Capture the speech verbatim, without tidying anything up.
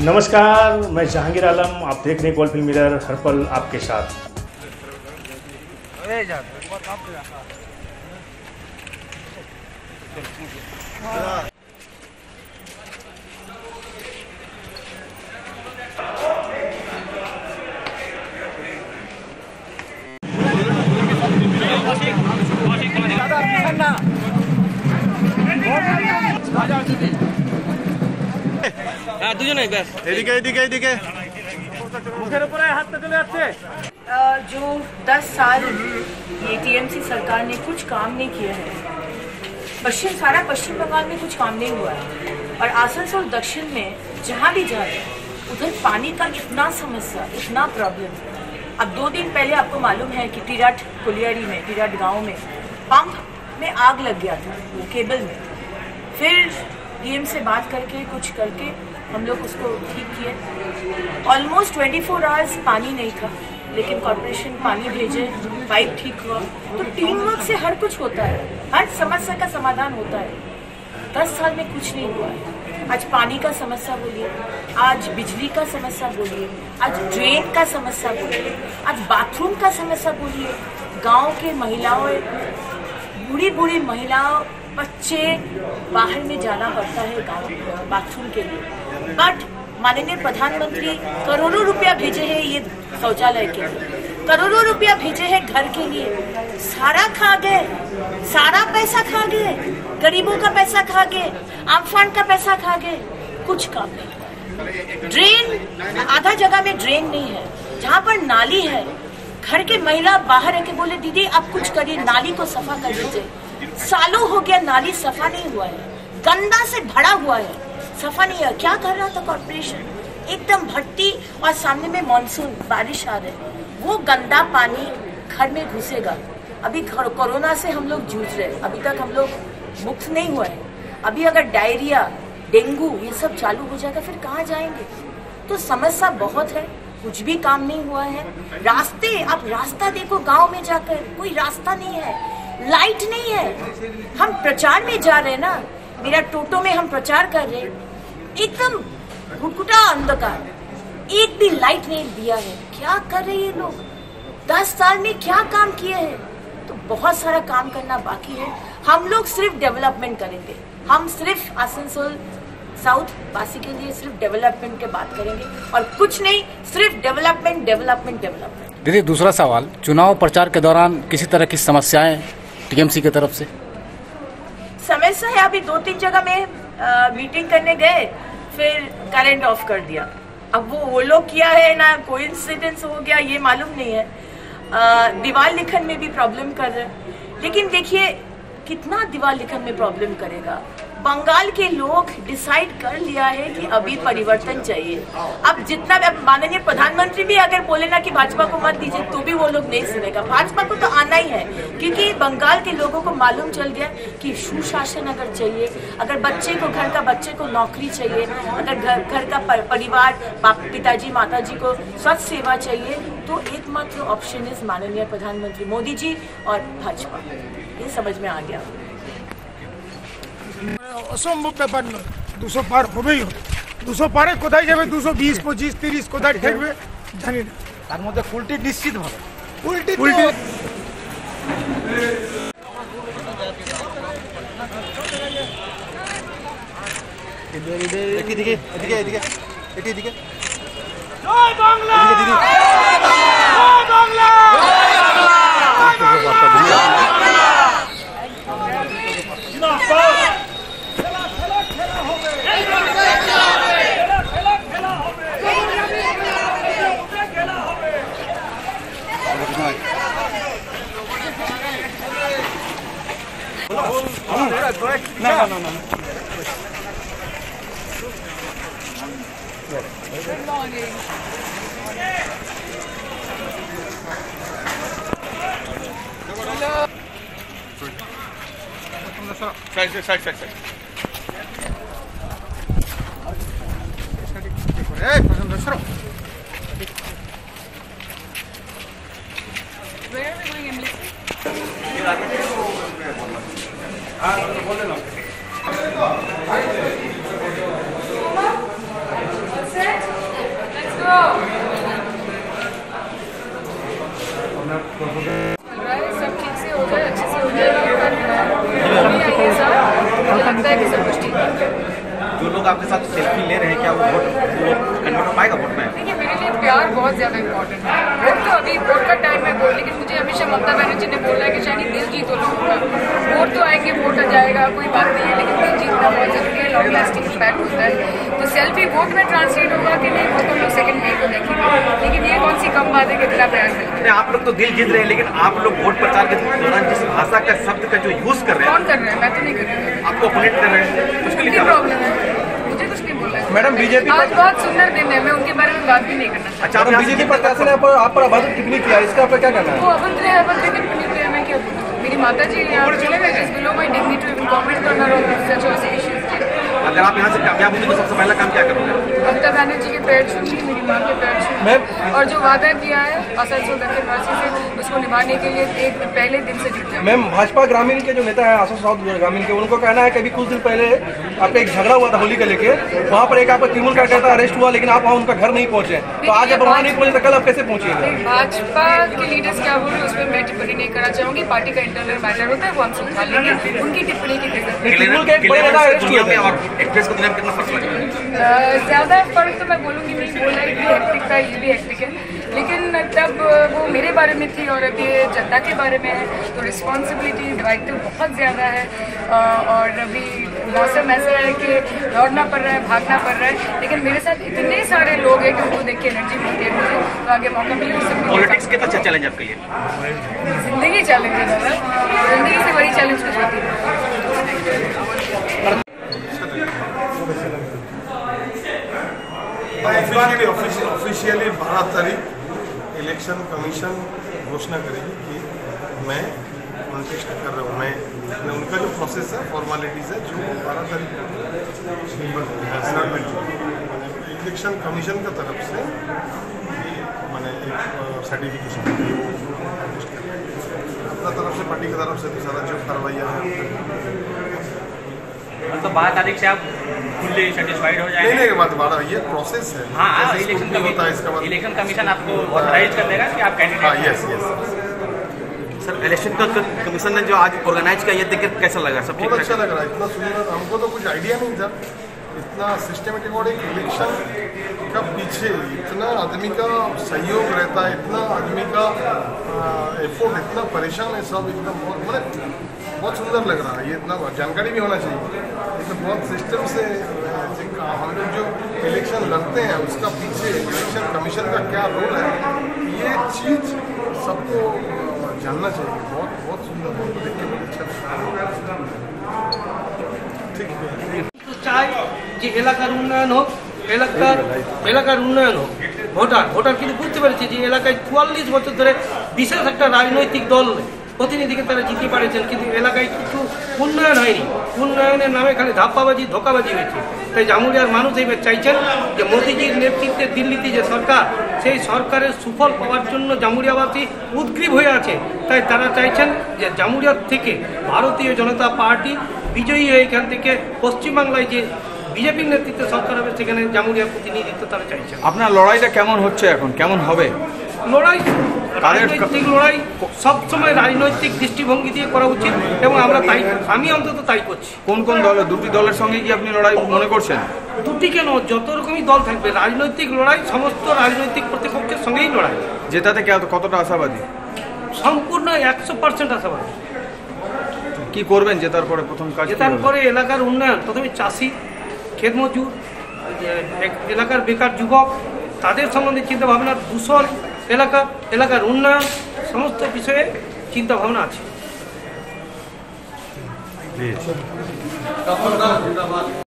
नमस्कार, मैं जहांगीर आलम, आप देख रहे हैं गोल्ड फिल्म मिरर, हर पल आपके साथ। দুজনেই ব্যাস এদিকে এদিকে এদিকে মুখের উপরে হাতটা চলে যাচ্ছে। जो दस साल ये टीएमसी सरकार ने कुछ काम नहीं किया है, पश्चिम सारा पश्चिम बंगाल में कुछ काम नहीं हुआ है और आसनसोल दक्षिण में जहाँ भी जा रहे हैं उधर पानी का इतना समस्या, इतना प्रॉब्लम। अब दो दिन पहले आपको मालूम है कि टिराट कोलियारी में, टिराट गांव में पंप में आग लग गया था, वो केबल में। फिर डीएम से बात करके कुछ करके हम लोग उसको ठीक किए। ऑलमोस्ट चौबीस आवर्स पानी नहीं था, लेकिन कॉर्पोरेशन पानी भेजे, पाइप ठीक हुआ। तो टीम वर्क से हर कुछ होता है, हर समस्या का समाधान होता है। दस साल में कुछ नहीं हुआ है। आज पानी का समस्या बोलिए, आज बिजली का समस्या बोलिए, आज ड्रेन का समस्या बोलिए, आज बाथरूम का समस्या बोलिए। गाँव के महिलाओं, बूढ़ी बूढ़ी महिलाओं, बच्चे बाहर में जाना पड़ता है गाँव बाथरूम के लिए। बट माननीय प्रधानमंत्री करोड़ों रुपया भेजे हैं ये शौचालय के लिए, करोड़ों रुपया भेजे हैं घर के लिए। सारा खा गए, सारा पैसा खा गए, गरीबों का पैसा खा गए, आमफान का पैसा खा गए, कुछ काम नहीं। ड्रेन, आधा जगह में ड्रेन नहीं है, जहाँ पर नाली है, घर के महिला बाहर आके बोले दीदी आप कुछ करिए, नाली को सफा कर दीजिए। सालों हो गया नाली सफा नहीं हुआ है, गंदा से भरा हुआ है, सफा नहीं है। क्या कर रहा था कॉर्पोरेशन? एकदम भट्टी और सामने में मानसून बारिश आ रही, वो गंदा पानी घर में घुसेगा। अभी कोरोना से हम लोग जूझ रहे, अभी तक हम लोग मुक्त नहीं हुए हैं। अभी अगर डायरिया, डेंगू ये सब चालू हो जाएगा फिर कहाँ जाएंगे? तो समस्या बहुत है, कुछ भी काम नहीं हुआ है। रास्ते, आप रास्ता देखो गाँव में जाकर, कोई रास्ता नहीं है, लाइट नहीं है। हम प्रचार में जा रहे हैं ना, मेरा टोटो में हम प्रचार कर रहे हैं, एकदम घुटघुटा अंधकार, एक भी लाइट नहीं दिया है। क्या कर रहे हैं लोग? दस साल में क्या काम किए हैं? तो बहुत सारा काम करना बाकी है। हम लोग सिर्फ डेवलपमेंट करेंगे, हम सिर्फ आसनसोल साउथ वासी के लिए सिर्फ डेवलपमेंट के बात करेंगे और कुछ नहीं, सिर्फ डेवलपमेंट डेवलपमेंट डेवलपमेंट। दीदी दूसरा सवाल, चुनाव प्रचार के दौरान किसी तरह की समस्याएं टीएमसी की तरफ से? समस्या है, अभी दो तीन जगह में आ, मीटिंग करने गए, फिर करंट ऑफ कर दिया। अब वो वो लोग किया है ना, कोइंसिडेंस हो गया ये मालूम नहीं है। दीवार लिखन में भी प्रॉब्लम कर रहे हैं, लेकिन देखिए कितना दीवार लिखन में प्रॉब्लम करेगा। बंगाल के लोग डिसाइड कर लिया है कि अभी परिवर्तन चाहिए। अब जितना माननीय प्रधानमंत्री भी अगर बोले ना कि भाजपा को मत दीजिए तो भी वो लोग नहीं सुनेगा। भाजपा को तो आना ही है, क्योंकि बंगाल के लोगों को मालूम चल गया कि सुशासन अगर चाहिए, अगर बच्चे को, घर का बच्चे को नौकरी चाहिए, अगर घर घर का परिवार, पिताजी माताजी को स्वास्थ्य सेवा चाहिए, तो एकमात्र ऑप्शन इज माननीय प्रधानमंत्री मोदी जी और भाजपा। ये समझ में आ गया। অসম্ভব ব্যাপার নয়, দুশো পার হবেই হবে। দুশো পারে কোথায় যাবে? দুশো বিশ, পঁচিশ, তিরিশ কোথায় ঠেকবে জানি না। তার মধ্যে উল্টি নিশ্চিত হবে, উল্টি উল্টি এদিকে এদিকে এদিকে এটি এদিকে। জয় বাংলা, দিদি জয় বাংলা, না না না সাইড সাইড সাইড সাইড এই পছন্দ সরো। Where are we going in this? Sir? सब ठीक से हो जाए, अच्छे से हो जाएगा। लगता है कि सब कुछ ठीक है। जो लोग आपके साथ सेल्फी ले रहे हैं, क्या वो वोट वो कन्वर्ट हो पाएगा वोट में? देखिए, मेरे लिए प्यार बहुत ज़्यादा इम्पोर्टेंट है। वोट तो अभी वोट का टाइम है बोल, लेकिन मुझे हमेशा ममता बनर्जी ने बोला है कि शायद दिल जीतो लोगों का। वोट तो आएंगे, वोट आ जाएगा, कोई बात नहीं है, लेकिन दिल जीतना बहुत जरूरी है। लॉन्ग लास्टिंग इम्पैक्ट होता है। तो सेल्फी वोट में ट्रांसलेट होगा कि नहीं, वो तो लोग सेकंड में को देखेंगे। लेकिन ये कौन सी कम बात है कि बिना प्यार से। आप लोग तो दिल जीत रहे हैं, लेकिन आप लोग वोट प्रचार के दौरान जिस भाषा का शब्द का जो यूज कर रहे हैं, कौन कर रहे हैं? मैं तो नहीं कर रही हूँ। आपको अपोनेट कर रहे हैं, उसके लिए क्या प्रॉब्लम है? मुझे कुछ नहीं बोला है। मैडम, बीजेपी आज बहुत सुंदर दिन है, मैं उनके बारे में बात भी नहीं करना चाहती। अच्छा, बीजेपी प्रशासन ने आप पर अभद्र टिप्पणी किया, इसका आप क्या कहना है? वो अभद्र है, अभद्र टिप्पणी किया, मैं क्या बोलूं? मेरी माता जी यहाँ चले गए, जिस below my dignity to comment करना रहा। अगर आप यहाँ से कामयाब होंगे तो सबसे पहला काम क्या करोगे? ममता बनर्जी के पैर छूंगी, मेरी माँ के पैर छूंगी, और जो वादा किया है आसनसोल दक्षिण वासी से, उसको निभाने के लिए एक पहले दिन से जुट जाए। मैम, भाजपा ग्रामीण के जो नेता है आसनसोल ग्रामीण के, उनको कहना है कि अभी कुछ दिन पहले आपका एक झगड़ा हुआ था होली को लेके, वहाँ पर एक आपका तृणमूल कार्यकर्ता अरेस्ट हुआ, लेकिन आप वहाँ उनका घर नहीं पहुंचे। तो आज जब वहाँ नहीं पहुंचे तो कल आप कैसे पहुंचेंगे? भाजपा के लीडर्स क्या बोल रहे हैं उस पर मैं टिप्पणी नहीं करना चाहूंगी। पार्टी का इंटरनल मैटर होता है, वो हम सुलझा लेंगे। उनकी टिप्पणी की तृणमूल के एक बड़े नेता अरेस्ट हुए थे और एक्ट्रेस को दुनिया में कितना फर्क लगा? ज़्यादा फर्क तो मैं बोलूँगी नहीं, बोला ये भी हेक्टिक था, ये भी हेक्टिक है, लेकिन तब वो मेरे बारे में थी और अभी जनता के बारे में है, तो रिस्पॉन्सिबिलिटी दायित्व बहुत ज़्यादा है। और अभी मौसम ऐसा है कि दौड़ना पड़ रहा है, भागना पड़ रहा है, लेकिन मेरे साथ इतने सारे लोग हैं कि उनको देख के एनर्जी मिलती है मुझे, तो आगे मौका मिले सब। पॉलिटिक्स कितना अच्छा चैलेंज आपके लिए? जिंदगी चैलेंज है दादा, जिंदगी से बड़ी चैलेंज कुछ होती है। ऑफिशियली बारह तारीख इलेक्शन कमीशन घोषणा करेगी कि मैं कंटेस्ट कर रहा हूँ। मैं, मैं उनका जो प्रोसेस है, फॉर्मेलिटीज़ है, जो बारह तारीख इलेक्शन कमीशन का तरफ से मैंने एक सर्टिफिकेशन अपना तरफ से, पार्टी की तरफ से तो सारा जो कार्रवाइयाँ हैं तो बारह तारीख से आप फुल्ली सेटिस्फाइड हो जाएंगे? नहीं नहीं, बात बारह ये प्रोसेस है। हाँ हाँ, इलेक्शन होता है, इसका इलेक्शन कमीशन आपको ऑथराइज कर देगा कि आप कैंडिडेट। हाँ, yes yes. Sir, election commission ने जो आज ऑर्गेनाइज किया, ये देख के कैसा लगा? सब बहुत अच्छा लग रहा है, इतना सुंदर, हमको तो कुछ आइडिया नहीं था इतना सिस्टमेटिक। और एक इलेक्शन का पीछे इतना आदमी का सहयोग रहता है, इतना आदमी का एफोर्ट, इतना परेशान है सब, एकदम बहुत मतलब बहुत सुंदर लग रहा है। ये इतना जानकारी भी होना चाहिए, तो बहुत सिस्टम से हम लोग जो इलेक्शन लड़ते हैं उसका पीछे इलेक्शन कमीशन का क्या रोल है, ये चीज़ सबको जानना चाहिए। बहुत बहुत सुंदर, बहुत देख के बहुत अच्छा ठीक है। চাই যে এলাকার উন্নয়ন হোক, এলাকার এলাকার উন্নয়ন হোক। ভোটার ভোটার কিন্তু বুঝতে পেরেছে যে এলাকায় চুয়াল্লিশ বছর ধরে বিশেষ একটা রাজনৈতিক দল প্রতিনিধিকে তারা জিতে পারেছেন, কিন্তু এলাকায় কিছু উন্নয়ন হয়নি। উন্নয়নের নামে খালি ধাপ্পাবাজি, ধোকাবাজি হয়েছে। তাই জামুরিয়ার মানুষ এইবার চাইছেন যে মোদিজির নেতৃত্বে দিল্লিতে যে সরকার, সেই সরকারের সুফল পাওয়ার জন্য জামুরিয়াবাসী উদ্গ্রীব হয়ে আছে। তাই তারা চাইছেন যে জামুরিয়ার থেকে ভারতীয় জনতা পার্টি বিজয়ী হয়ে এখান থেকে পশ্চিমবাংলায় যে বিজেপির নেতৃত্বে সরকার হবে সেখানে জামুরিয়ার প্রতিনিধিত্ব তারা চাইছেন। আপনার লড়াইটা কেমন হচ্ছে এখন, কেমন হবে লড়াই? রাজনৈতিক লড়াই সবসময় রাজনৈতিক দৃষ্টিভঙ্গি দিয়ে করা উচিত এবং আমরা তাই, আমি অন্তত তাই করছি। কোন কোন দল, দুটি দলের সঙ্গে কি আপনি লড়াই মনে করছেন? দুটি কেন, যত রকমই দল থাকবে, রাজনৈতিক লড়াই সমস্ত রাজনৈতিক প্রতিপক্ষের সঙ্গেই লড়াই। জেতাতে কতটা আশাবাদী? সম্পূর্ণ একশো পার্সেন্ট আশাবাদী। কি করবেন জেতার পরে? প্রথম কাজ জেতার পরে এলাকার উন্নয়ন, প্রথমে চাষি, ক্ষেত মজুর, এলাকার বেকার যুবক, তাদের সম্বন্ধে চিন্তা ভাবনা, দূষণ এলাকা, এলাকার উন্নয়ন, সমস্ত বিষয়ে চিন্তা ভাবনা আছে।